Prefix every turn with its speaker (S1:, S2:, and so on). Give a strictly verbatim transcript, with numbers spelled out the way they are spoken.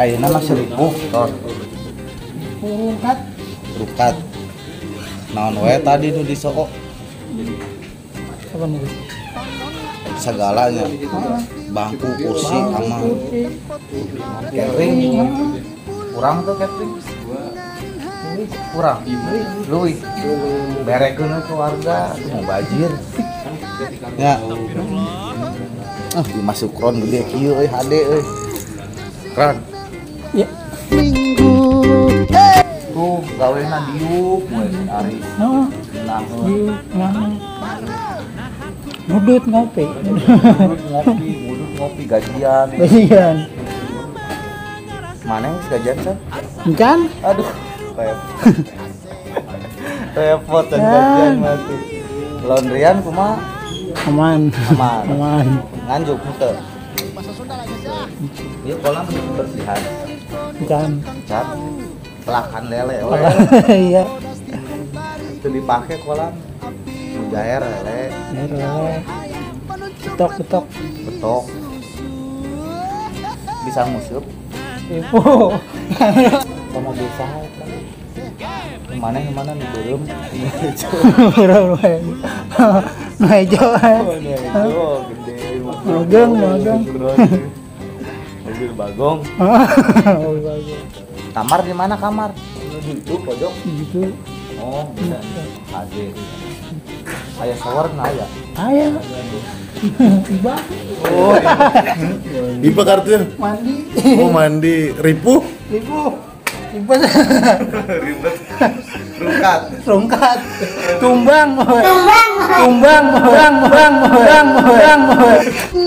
S1: ayeuna mah seribu ton.
S2: Purungkat.
S1: Rukat. Naon wae tadi nu disoko?
S2: Apa nih?
S1: Segalanya. Bangku, kursi, kamar. Catering. Kurang tuh catering. Kurang. Luih. Berekeun keluarga, mau bajir. Ya. Ah, di Masukron gede kieu euy H D euy. Keren.
S2: Ya.
S1: Tuh gawena diuk we ari.
S2: Heeh.
S1: Nah,
S2: Diuk nah. Mudut ngopi.
S1: Mudut ngopi, mudut ngopi gajian.
S2: Bagian.
S1: Mana geus gajian san?
S2: Encan?
S1: Aduh, repot. Repot dan gajian mah tuh. Laundryan kumaha?
S2: Aman.
S1: Aman.
S2: Aman.
S1: Nganjuk henteu. Ieu kolam bersihan.
S2: Encan.
S1: Cat pelakan lele we.
S2: Iya.
S1: Itu dipake kolam. Mujair lele.
S2: Lele. Betok betok.
S1: Betok. Bisa ngusup.
S2: Ibu.
S1: Sama bisa. Mana yang mana nih belum?
S2: Berapa wae. Mejo.
S1: Mejo gede.
S2: Magang, magang.
S1: Mobil bagong.
S2: Oh, bagus.
S1: Kamar di mana kamar? Di itu pojok.
S2: Gitu.
S1: Oh, bisa. H D. Aya shower na aya.
S2: Aya. Iba.
S3: Oh. Iba kartunya.
S2: Mandi.
S3: Oh, mandi. Ripuh.
S2: Ibu. Ibu.
S1: Ribet. Rungkat.
S2: Rungkat. Tumbang. Tumbang. Tumbang. Tumbang. Tumbang. Tumbang.